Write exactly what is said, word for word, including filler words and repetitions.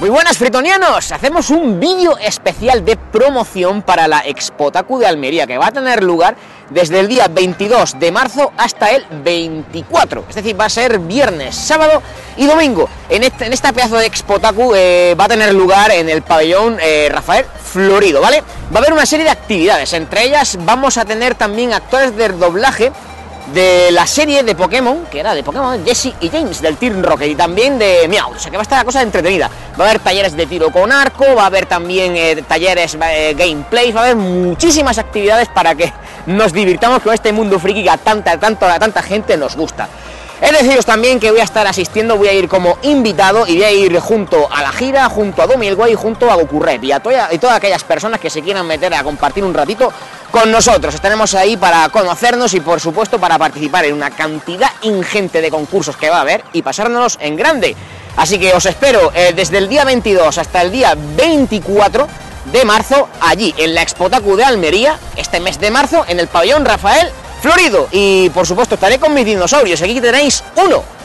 Muy buenas, fritonianos, hacemos un vídeo especial de promoción para la Expotaku de Almería, que va a tener lugar desde el día veintidós de marzo hasta el veinticuatro, es decir, va a ser viernes, sábado y domingo. En, este, en esta pedazo de Expotaku eh, va a tener lugar en el pabellón eh, Rafael Florido, ¿vale? Va a haber una serie de actividades, entre ellas vamos a tener también actores de doblaje de la serie de Pokémon, que era de Pokémon, Jessie y James, del Team Rocket, y también de Meow, o sea que va a estar la cosa entretenida. Va a haber talleres de tiro con arco, va a haber también eh, talleres, eh, gameplay, va a haber muchísimas actividades para que nos divirtamos con este mundo friki que a tanta, tanto, a tanta gente nos gusta. Es deciros también que voy a estar asistiendo, voy a ir como invitado y voy a ir junto a la gira, junto a Domi el Guay y junto a Goku Rep y a toda, y todas aquellas personas que se quieran meter a compartir un ratito con nosotros. Estaremos ahí para conocernos y por supuesto para participar en una cantidad ingente de concursos que va a haber y pasárnoslos en grande. Así que os espero eh, desde el día veintidós hasta el día veinticuatro de marzo allí en la Expotaku de Almería, este mes de marzo en el pabellón Rafael Florido, y por supuesto estaré con mis dinosaurios, aquí tenéis uno.